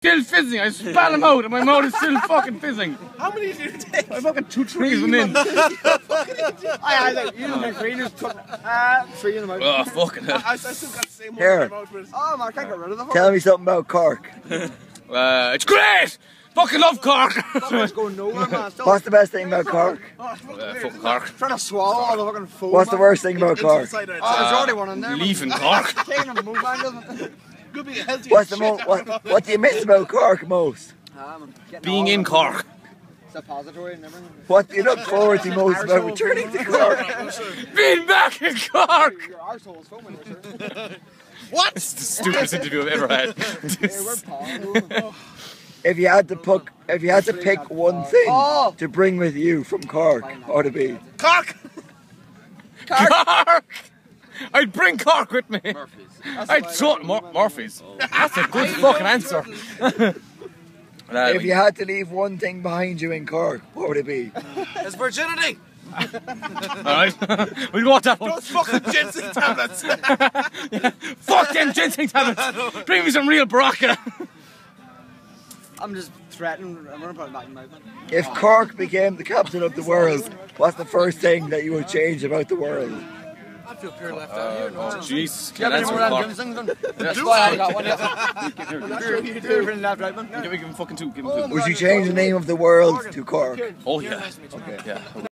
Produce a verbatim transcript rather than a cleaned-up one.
still fizzing. I spat them out and my mouth is still fucking fizzing. How many did you take? I fucking two trees went in. I like you know three just took uh three in the mouth. Oh fucking hell. I, I still got the same one Here. in my mouth. But Oh man, I can't get rid of the Tell me something about Cork. Uh, it's great! Fucking love Cork! Fucking going nowhere, man. Still What's the best thing about Cork? oh, it's fucking Uh, weird. fucking Cork. trying to swallow all the fucking foam. What's the man. worst thing about It's Cork? inside out. Oh, there's already one in there. Leaving Cork. Taking them move man doesn't. Could be healthy What's as the mo shit. what, what do you miss about Cork most? Ah, man, getting Being all in the- Cork. Suppository and everything. What do you look forward to most about returning to Cork? Being back in Cork! Your arsehole's foaming, sir. What? It's the stupidest interview I've ever had. Hey, we're Paul. If you had to pick, if you had to pick one thing Oh. to bring with you from Cork, what would it be? Cork! Cork! I'd bring Cork with me. Murphy's. I'd throw Mur- Murphy's. That's a good fucking answer. Uh, If you had to leave one thing behind you in Cork, what would it be? It's virginity! Alright, we'll go with that one. Those fucking ginseng tablets! Fuck them ginseng tablets! Bring me some real Baraka! I'm just threatening. I'm gonna put it back in my mouth. If Cork became the capital of the world, what's the first thing that you would change about the world? I feel pure left out here. Oh, jeez. Yeah, Can't answer more Cork. ginseng then. That's why I got one. Give You're you're in left right, man. me give him fucking two. Give him two. Would you change the name of the world to Cork? Oh yeah. Yeah.